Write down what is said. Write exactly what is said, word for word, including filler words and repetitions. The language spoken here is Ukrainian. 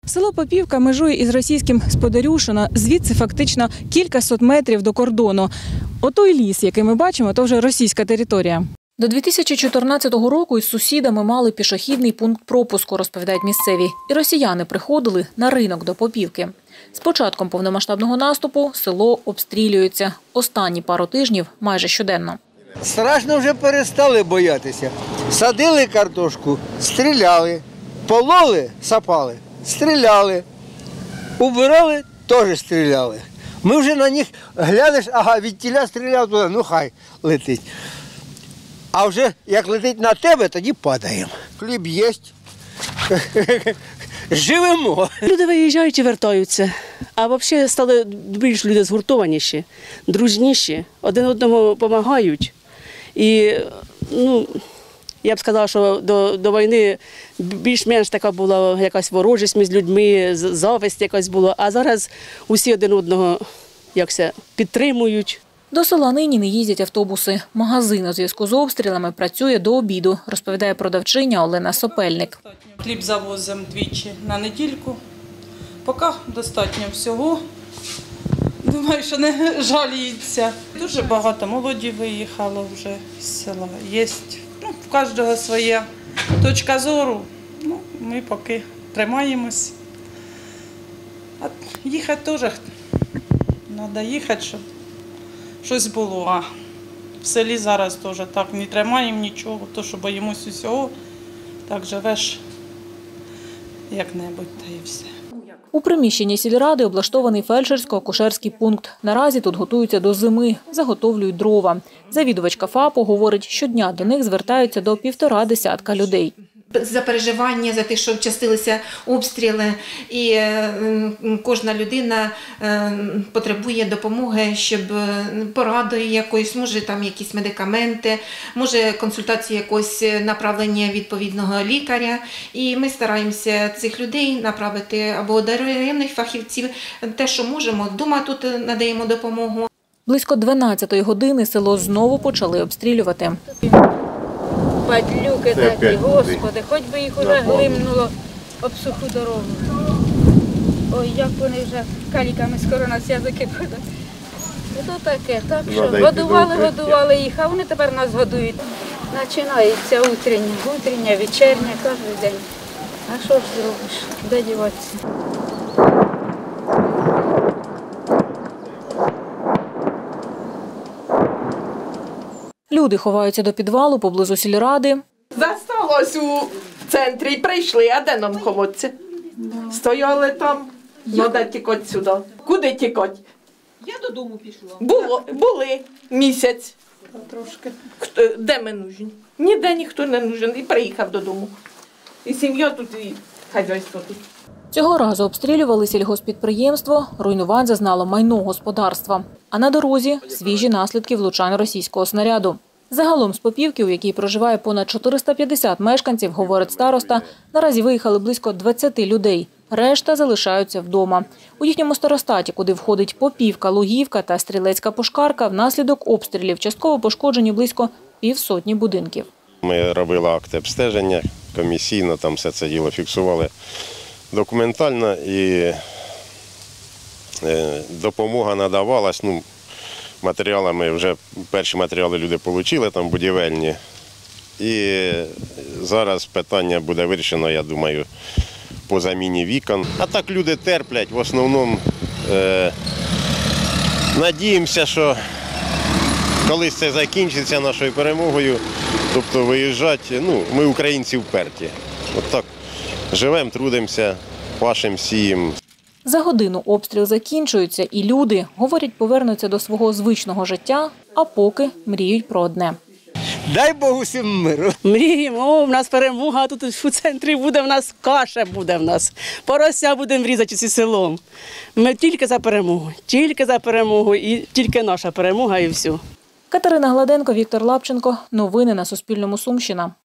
Село Попівка межує із російським Сподарюшино, звідси фактично кількасот метрів до кордону. Отой ліс, який ми бачимо, то вже російська територія. До дві тисячі чотирнадцятого року із сусідами мали пішохідний пункт пропуску, розповідають місцеві. І росіяни приходили на ринок до Попівки. З початком повномасштабного наступу село обстрілюється. Останні пару тижнів майже щоденно. Страшно вже перестали боятися. Садили картошку, стріляли. Пололи, сапали, стріляли. Убирали, теж стріляли. Ми вже на них глянеш, ага, від тіля стріляв туди, ну хай летить. А вже як летить на тебе, тоді падаємо. Хліб є, живемо. Люди виїжджають і вертаються. А взагалі стали більш люди згуртованіші, дружніші, один одному допомагають. І, ну, я б сказала, що до, до війни більш-менш така була якась ворожість між людьми, зависть якась була. А зараз усі один одного якся підтримують. До села нині не їздять автобуси. Магазин у зв'язку з обстрілами працює до обіду, розповідає продавчиня Олена Сопельник. Хліб завозимо двічі на недільку. Поки достатньо всього. Думаю, що не жаліються. Дуже багато молоді виїхало вже з села. Є, ну, в кожного своя точка зору. Ну, ми поки тримаємось. А їхати теж треба їхати, щоб щось було. А в селі зараз теж так не тримаємо нічого, то що боїмось усього, так живеш як-небудь та і все. У приміщенні сільради облаштований фельдшерсько-акушерський пункт. Наразі тут готуються до зими, заготовлюють дрова. Завідувачка ФАПу говорить, щодня до них звертаються до півтора десятка людей. За переживання, за те, що вчастилися обстріли, і кожна людина потребує допомоги, щоб порадою якоїсь, може там якісь медикаменти, може консультацію якогось направлення відповідного лікаря. І ми стараємося цих людей направити або до районних фахівців, те, що можемо. Дома тут надаємо допомогу. Близько дванадцятої години село знову почали обстрілювати. Падлюки такі, Господи, хоч би їх уже глимнуло об суху дорогу. Ой, як вони вже каліками скоро нас язики будуть. І то таке, так що годували, годували їх, а вони тепер нас годують. Починається утрення, утрення, вечірня, кожен день. А що ж зробиш, де діватися? Люди ховаються до підвалу поблизу сільради. Засталось у центрі і прийшли, а де нам ховатися? Стояли там, треба тікати сюди. Куди тікати? Я додому пішла. Було, були місяць. Трошки. Де ми нужні? Ніде ніхто не нужен. І приїхав додому. І сім'я тут, і хазяйство тут. Цього разу обстрілювали сільгосппідприємство, руйнувань зазнало майно господарства. А на дорозі – свіжі наслідки влучань російського снаряду. Загалом з Попівки, у якій проживає понад чотириста п'ятдесят мешканців, говорить староста, наразі виїхали близько двадцяти людей. Решта залишаються вдома. У їхньому старостаті, куди входить Попівка, Лугівка та Стрілецька Пошкарка, внаслідок обстрілів частково пошкоджені близько півсотні будинків. Ми робили акти обстеження, комісійно там все це діло фіксували документально і допомога надавалась. Ну, матеріалами вже перші матеріали люди отримали, там будівельні. І зараз питання буде вирішено, я думаю, по заміні вікон. А так люди терплять, в основному е, надіємося, що колись це закінчиться нашою перемогою, тобто виїжджати, ну, ми українці вперті. От так живемо, трудимося, пашемо, сіємо. За годину обстріл закінчується і люди, говорять, повернуться до свого звичного життя, а поки мріють про одне. Дай Бог усім миру. Мріємо, о, в нас перемога, тут у центрі буде, в нас каша буде в нас. Порося будемо різати зі селом. Ми тільки за перемогу, тільки за перемогу і тільки наша перемога і все. Катерина Гладенко, Віктор Лапченко. Новини на Суспільному. Сумщина.